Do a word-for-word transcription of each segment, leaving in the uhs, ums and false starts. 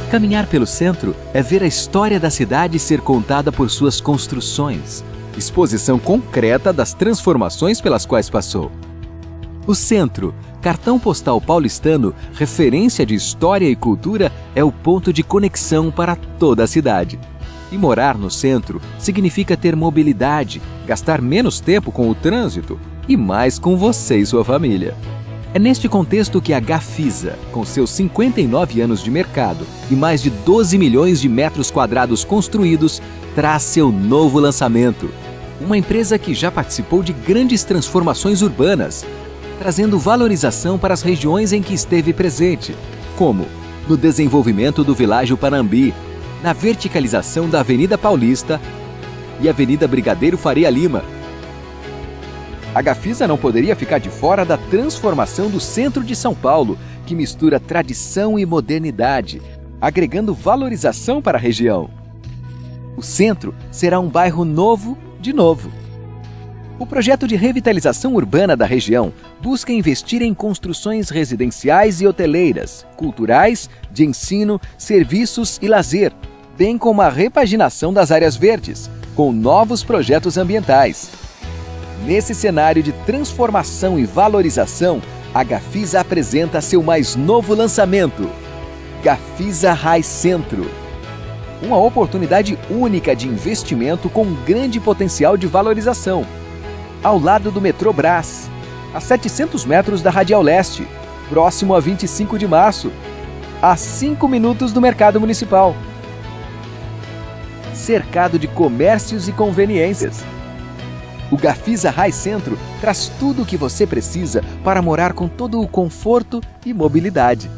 Caminhar pelo centro é ver a história da cidade ser contada por suas construções, exposição concreta das transformações pelas quais passou. O centro, cartão postal paulistano, referência de história e cultura, é o ponto de conexão para toda a cidade. E morar no centro significa ter mobilidade, gastar menos tempo com o trânsito e mais com você e sua família. É neste contexto que a Gafisa, com seus cinquenta e nove anos de mercado e mais de doze milhões de metros quadrados construídos, traz seu novo lançamento. Uma empresa que já participou de grandes transformações urbanas, trazendo valorização para as regiões em que esteve presente, como no desenvolvimento do Világio Panambi, na verticalização da Avenida Paulista e Avenida Brigadeiro Faria Lima. A Gafisa não poderia ficar de fora da transformação do centro de São Paulo, que mistura tradição e modernidade, agregando valorização para a região. O centro será um bairro novo de novo. O projeto de revitalização urbana da região busca investir em construções residenciais e hoteleiras, culturais, de ensino, serviços e lazer, bem como a repaginação das áreas verdes, com novos projetos ambientais. Nesse cenário de transformação e valorização, a Gafisa apresenta seu mais novo lançamento, Gafisa High Centro. Uma oportunidade única de investimento com grande potencial de valorização. Ao lado do metrô Brás, a setecentos metros da Radial Leste, próximo a vinte e cinco de março, a cinco minutos do Mercado Municipal. Cercado de comércios e conveniências. O Gafisa High Centro traz tudo o que você precisa para morar com todo o conforto e mobilidade.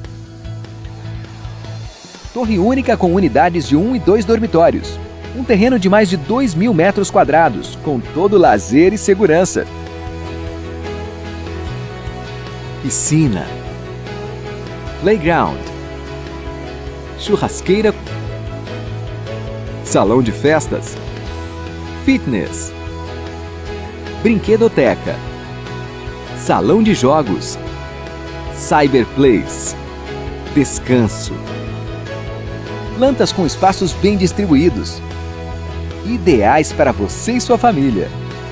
Torre única com unidades de um e dois dormitórios. Um terreno de mais de dois mil metros quadrados, com todo lazer e segurança. Piscina. Playground. Churrasqueira. Salão de festas. Fitness. Brinquedoteca. Salão de jogos. Cyberplace. Descanso. Plantas com espaços bem distribuídos. Ideais para você e sua família.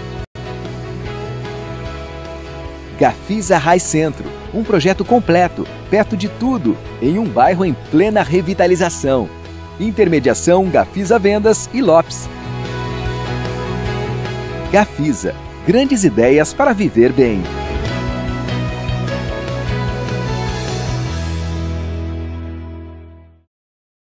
Gafisa High Centro, um projeto completo, perto de tudo, em um bairro em plena revitalização. Intermediação Gafisa Vendas e Lopes. Gafisa, grandes ideias para viver bem.